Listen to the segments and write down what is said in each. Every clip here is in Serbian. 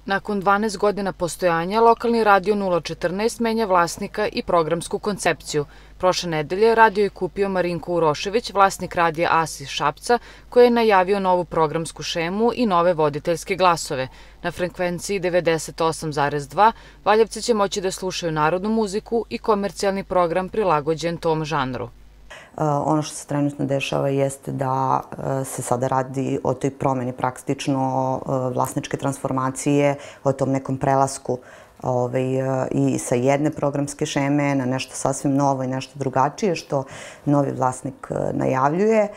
Nakon 12 godina postojanja, lokalni radio 014 menja vlasnika i programsku koncepciju. Prošle nedelje radio je kupio Marinko Urošević, vlasnik radija AS iz Šapca, koji je najavio novu programsku šemu i nove voditeljske glasove. Na frekvenciji 98,2 Valjevci će moći da slušaju narodnu muziku i komercijalni program prilagođen tom žanru. Ono što se trenutno dešava jeste da se sada radi o toj promeni praktično vlasničke transformacije, o tom nekom prelasku i sa jedne programske šeme na nešto sasvim novo i nešto drugačije što novi vlasnik najavljuje.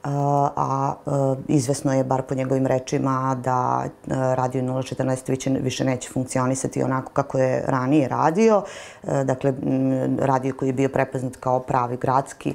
A izvesno je, bar po njegovim rečima, da Radio 014 više neće funkcionisati onako kako je ranije radio. Dakle, radio koji je bio prepoznat kao pravi gradski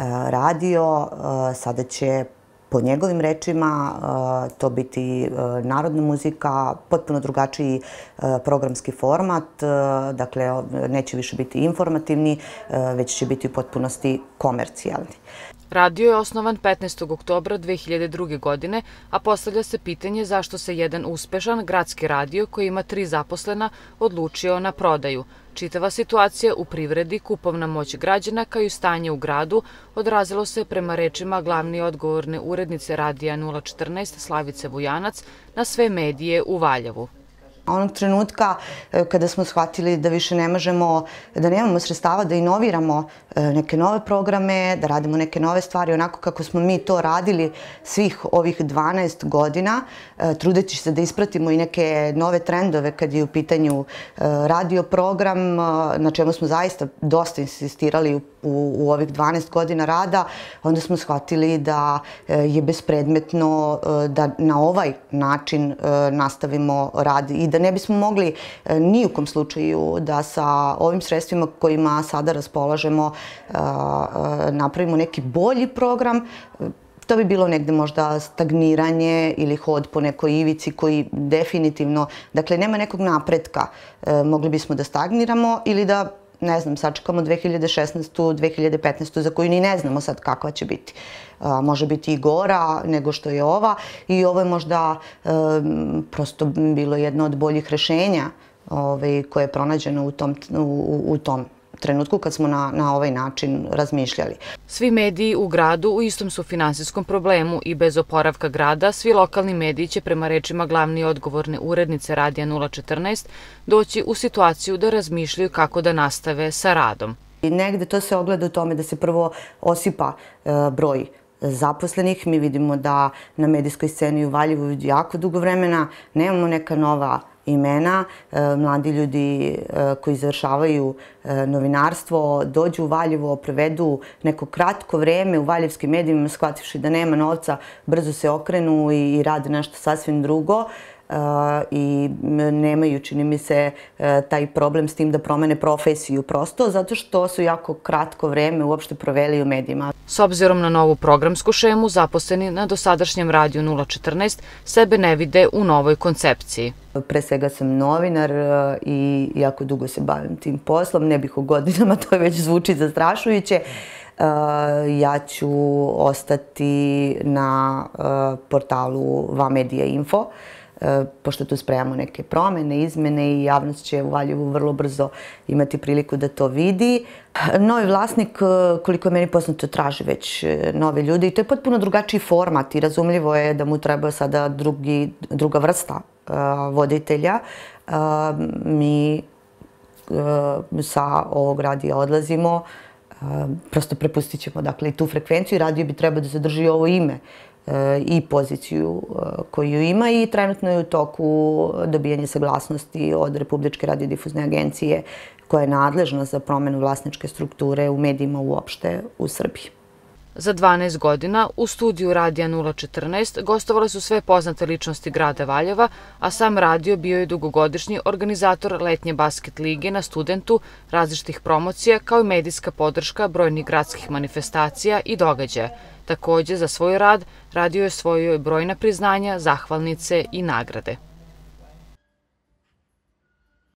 radio, sada će po njegovim rečima to biti narodna muzika, potpuno drugačiji programski format, dakle neće više biti informativni, već će biti u potpunosti komercijalni. Radio je osnovan 15. oktobra 2002. godine, a postavlja se pitanje zašto se jedan uspešan gradski radio koji ima 3 zaposlena odlučio na prodaju. Čitava situacija u privredi, kupovna moć građana kao i stanje u gradu odrazilo se prema rečima glavne i odgovorne urednice radija 014 Slavice Vujanac na sve medije u Valjevu. Onog trenutka kada smo shvatili da više ne možemo, da nemamo sredstava da inoviramo neke nove programe, da radimo neke nove stvari onako kako smo mi to radili svih ovih 12 godina, trudeći se da ispratimo i neke nove trendove kad je u pitanju radio program, na čemu smo zaista dosta insistirali u ovih 12 godina rada, onda smo shvatili da je bespredmetno da na ovaj način nastavimo rad i da ne bismo mogli ni u kom slučaju da sa ovim sredstvima kojima sada raspolažemo napravimo neki bolji program. To bi bilo negde možda stagniranje ili hod po nekoj ivici koji definitivno, dakle nema nekog napretka. Mogli bismo da stagniramo ili da, ne znam, sačekamo 2016. 2015. za koju ni ne znamo sad kakva će biti. Može biti i gora nego što je ova i ovo je možda prosto bilo jedno od boljih rešenja koje je pronađeno u tom trenutku kad smo na ovaj način razmišljali. Svi mediji u gradu u istom su finansijskom problemu i bez oporavka grada svi lokalni mediji će prema rečima glavne i odgovorne urednice radija 014 doći u situaciju da razmišljaju kako da nastave sa radom. Negde to se ogleda u tome da se prvo osipa broj zaposlenih. Mi vidimo da na medijskoj sceni u Valjevu jako dugo vremena nemamo neka nova imena. Mladi ljudi koji završavaju novinarstvo dođu u Valjevo, provedu neko kratko vreme u valjevskim medijima, shvativši da nema novca, brzo se okrenu i rade nešto sasvim drugo i nemaju, čini mi se, taj problem s tim da promene profesiju prosto, zato što su jako kratko vreme uopšte proveli u medijima. S obzirom na novu programsku šemu, zaposleni na dosadašnjem radiju 014 sebe ne vide u novoj koncepciji. Pre svega sam novinar i jako dugo se bavim tim poslom, ne bih o godinama, to već zvuči zastrašujuće. Ja ću ostati na portalu Vamedia Info, pošto tu spremamo neke promene, izmene i javnost će u Valjevu vrlo brzo imati priliku da to vidi. Novi vlasnik, koliko je meni poznato, traži već nove ljude i to je potpuno drugačiji format i razumljivo je da mu treba sada druga vrsta voditelja. Mi sa ovog radija odlazimo, prosto prepustit ćemo dakle i tu frekvenciju i radio bi trebao da zadrži ovo ime i poziciju koju ima i trenutno je u toku dobijanje saglasnosti od Republičke radiodifuzne agencije koja je nadležna za promenu vlasničke strukture u medijima uopšte u Srbiji. Za 12 godina u studiju radija 014 gostovale su sve poznate ličnosti grada Valjeva, a sam radio bio je dugogodišnji organizator letnje basket lige na Studentu, različitih promocija kao i medijska podrška brojnih gradskih manifestacija i događaja. Takođe, za svoj rad radio je osvojio brojna priznanja, zahvalnice i nagrade.